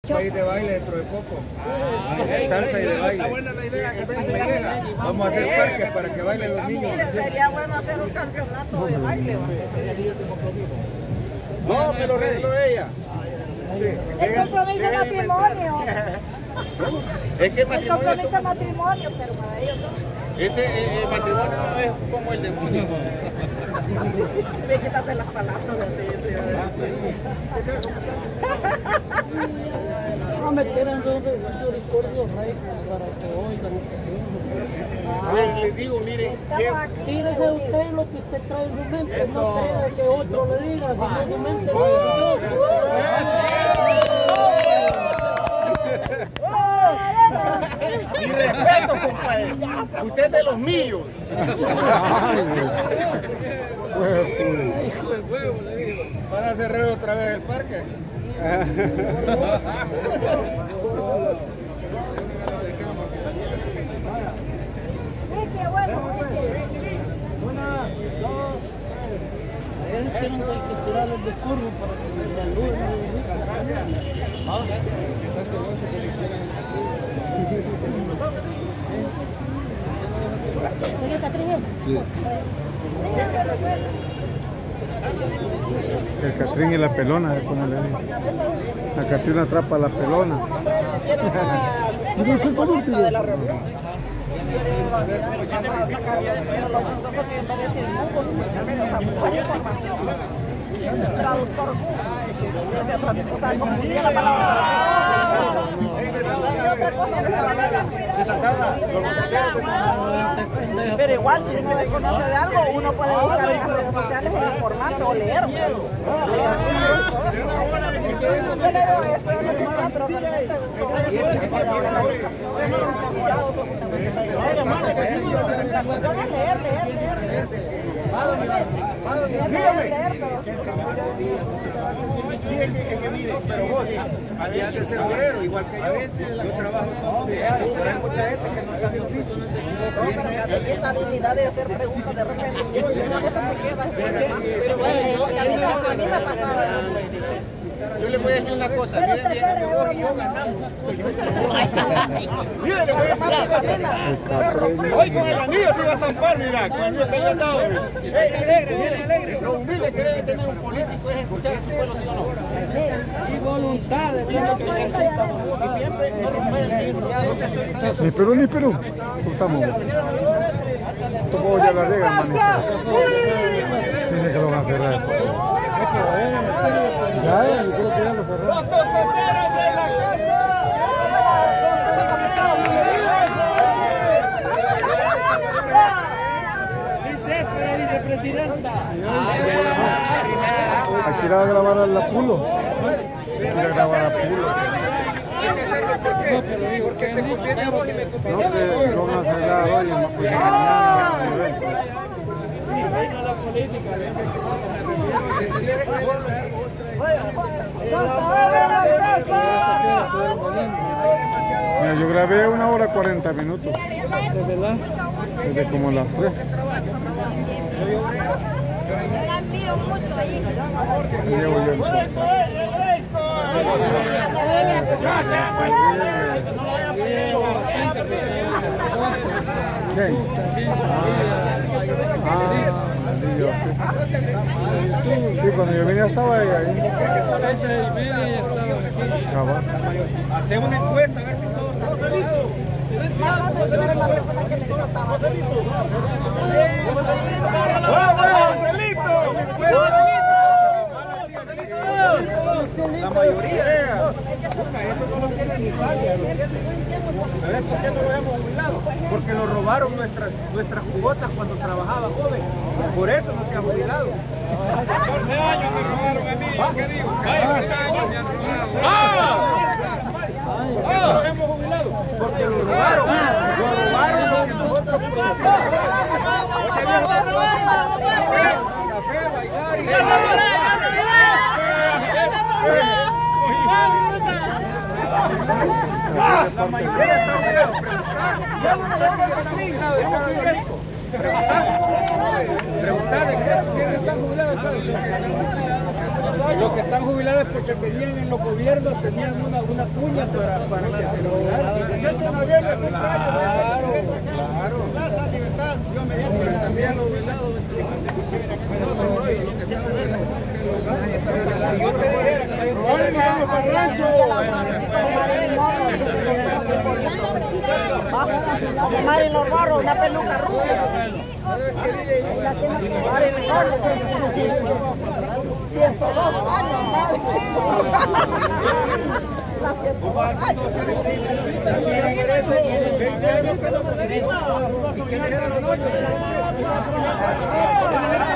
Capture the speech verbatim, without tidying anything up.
país de baile dentro de poco. Salsa y de baile. Está buena la idea, que venga la idea. Vamos a hacer parques para que bailen los niños. Sería bueno hacer un campeonato de baile. No, me lo regaló ella. El compromiso de matrimonio. Es que el El matrimonio, compromiso de matrimonio, pero para ellos no. ese eh, el matrimonio no es como el demonio. Me quitaste las palabras. No me quieran dos discursos rey para que oigan. Ah, les digo, miren, que Tírese usted lo que usted trae en su mente, no sea que otro le diga, sino su mente. y respeto, compadre. Usted es de los míos. ¿Van a cerrar otra vez el parque? Tienen que tirar el discurso para que la luz El Catrín y la pelona, como le digo. La Catrina atrapa a la pelona. Traductor. O sea, confundía la palabra. Pero igual, si uno conoce de algo, uno puede buscar en las redes sociales e informarse o leer. Yo le digo, esto es lo que está, pero realmente ahora la educación es leer, leer, leer. Sí, es que, es que mire, pero vos, habías de ser obrero, igual que yo. Yo trabajo todo, pero hay mucha gente que no sabe oficio. Esa habilidad de hacer preguntas de repente, y eso se queda. A mí me pasaba. Yo le voy a decir una cosa, miren bien que vos y yo ganamos. Miren, le voy a decir una cosa. Hoy con el anillo te iba a zampar, mira, con el mío que yo estaba. Alegre, alegre. Lo humilde que debe tener un político es escuchar a su pueblo, ¿sí o no? y voluntad de Y siempre no romper el mismo. Ni Perú ni Perú. Estamos. Tampoco ya la llegan, manito. Dice que lo van a cerrar. Ya, yo creo que ya lo cerraron. ¡Los cocoteros en la casa! vicepresidenta. Aquí la va a grabar a la Pulo. Aquí la grabar a Pulo. Hay que hacerlo, ¿por qué? Porque te conviene a vos y me No, conviene a que vos. lo van a cerrar hoy y mañana. La política. Mira, yo grabé una hora cuarenta minutos. ¿De verdad? Desde como las tres. Yo la admiro mucho ahí. Llevo yo. ¿Quién? Ah, Dios. Sí, cuando yo vine estaba ahí. ahí. Cabal. Hacemos una encuesta a ver si todos están felices. La mayoría, eso no lo tiene en Italia, ¿lo entiendes? A ver, ¿por qué no lo hemos jubilado? Porque nos robaron nuestras, nuestras cuotas cuando trabajaba joven. Por eso no se ha jubilado. catorce años me robaron a mí, ¿qué digo? ¿Por qué no nos hemos jubilado? Porque lo robaron. Lo robaron lo que nosotros producimos. Café, bailar y... La mayoría está jubilado. Preguntad de qué, quién está jubilado. Los que están jubilados porque tenían en los gobiernos, tenían una, una cuña para, para que se jubilaran. Claro, claro. Plaza Libertad, yo me llamo, pero también los jubilados. Si yo te dijera que hay un para el rancho. Marilyn los gorros, una peluca rubia. Marilyn Morro, ciento dos años, madre. La ciento dos años. Por eso, veinte años que no. ¿Y qué le dijeron a los noches?